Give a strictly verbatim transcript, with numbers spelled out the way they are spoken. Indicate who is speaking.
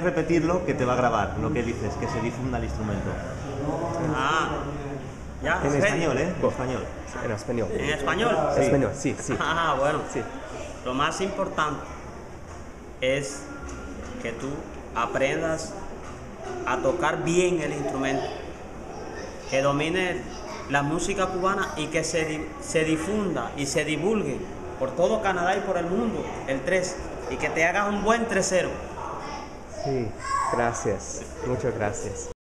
Speaker 1: Repetirlo que te va a grabar, lo que dices, que se difunda el instrumento.
Speaker 2: Ah, ya.
Speaker 1: En
Speaker 2: ¿serio?
Speaker 1: español, ¿eh? En español.
Speaker 3: En español.
Speaker 2: ¿En español?
Speaker 1: Sí.
Speaker 3: Español, sí, sí.
Speaker 2: Ah, bueno.
Speaker 3: Sí.
Speaker 2: Lo más importante es que tú aprendas a tocar bien el instrumento, que domines la música cubana y que se, di- se difunda y se divulgue por todo Canadá y por el mundo el tres, y que te hagas un buen tresero.
Speaker 3: Sí, gracias. Muchas gracias.